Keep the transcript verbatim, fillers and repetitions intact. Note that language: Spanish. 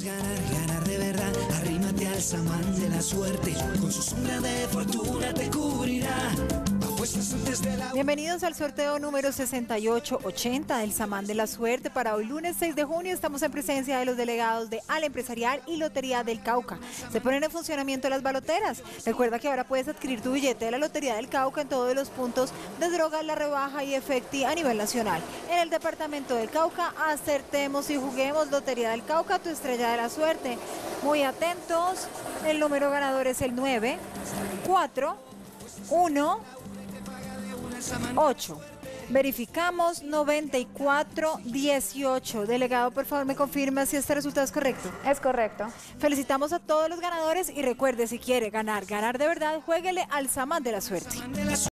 quieres ganar, ganar de verdad, arrímate al samán de la suerte, con su sombra de fortuna te cubrirá. Apuestas antes de la... Bienvenidos al sorteo número sesenta y ocho ochenta del Samán de la Suerte. Para hoy lunes seis de junio estamos en presencia de los delegados de Ala Empresarial y Lotería del Cauca. Se ponen en funcionamiento las baloteras. Recuerda que ahora puedes adquirir tu billete de la Lotería del Cauca en todos los puntos de Drogas La Rebaja y Efecti a nivel nacional. En el departamento del Cauca, acertemos y juguemos. Lotería del Cauca, tu estrella de la suerte. Muy atentos, el número ganador es el nueve cuatro uno ocho. Verificamos noventa y cuatro dieciocho. Delegado, por favor, me confirma si este resultado es correcto. Es correcto. Felicitamos a todos los ganadores y recuerde, si quiere ganar, ganar de verdad, juéguele al Samán de la Suerte.